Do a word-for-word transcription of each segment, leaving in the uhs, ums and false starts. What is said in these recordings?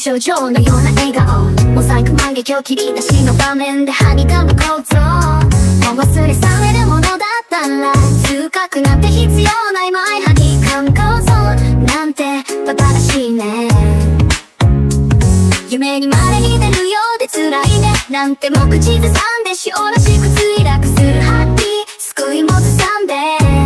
症状のような笑顔、モザイク万華鏡切り出しの場面ではにかむ構造、もう忘れ去れるものだったら通覚なんて必要ないマイハニカム構造なんてバカらしいね。夢にまれに出るようで辛いねなんても口ずさんで塩らしく墜落するハッピー救いもずさんで、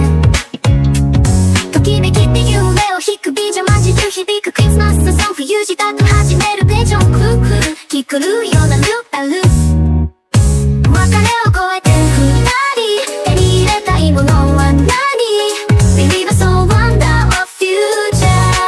ときめきって夢を引く美女混じる響くクリスマスソング冬支度始めるベジョンクルクル気狂うようなルーパル、別れを超えて二人手に入れたいものは何？ Believe us all wonder of future、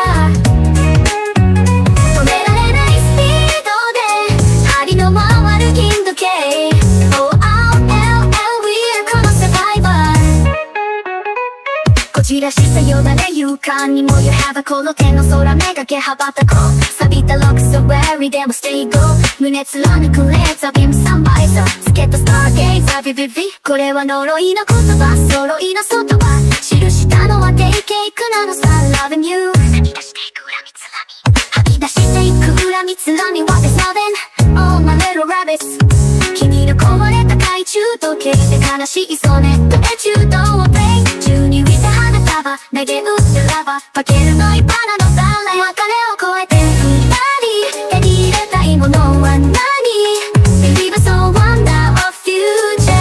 止められないスピードで針の回る金時計 オーアールエルエル We're gonna survive、 こじらしたよだれ床にも You have a この手の空めがけ羽ばたこう、錆びたロック so weary でも stay go、 胸貫くレーザービームサンバイザーつけたスターゲイザービビビ、これは呪いの言葉揃いの外は記したのはデイケイクなのさ Loving you、 吐き出していく恨みつらみ、吐き出していく恨みつらみ What is loving all my little rabbits、 君の壊れた懐中時計で悲しいソネットエチュードをプレイ中に浮いて花束投げ打ってラバー化けるのいばらの誰、別れを超えて二人手に入れたいものは何？ Believe us all wonder of future、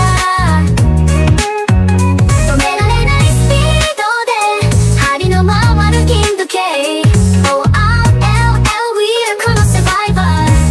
止められないスピードで針の回る金時計 オーアールエルエル We're gonna survive、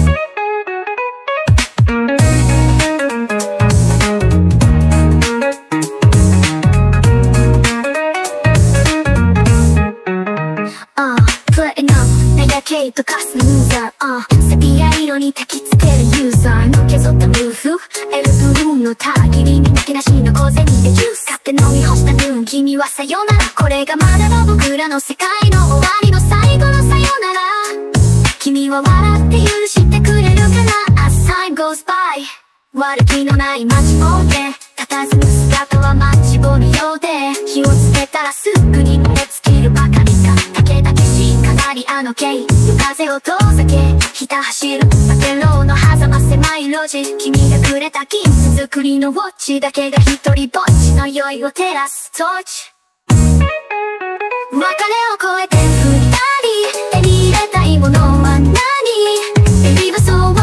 ああプレイナー悩けとかスヌーザー、ああセピア色に焚きつけるユーザーの削ったムーフ、エルブルーンのたぎりになけなしの小銭でジュース買って飲み干したヌーン、君はさよなら、これがまだの僕らの世界の終わりの最後のさよなら、君は笑って許してくれるかな As time goes by、 悪気のない街もで佇む姿はマッチ棒のようで、火をつけたらすぐに燃え尽きるばかりか、竹だけしかなりあのゲイ風を遠ざけひた走るバケローの狭間狭い路地、君がくれた金子作りのウォッチだけが一人ぼっちの酔いを照らすトーチ、別れを超えて二人手に入れたいものは何？ Believe us all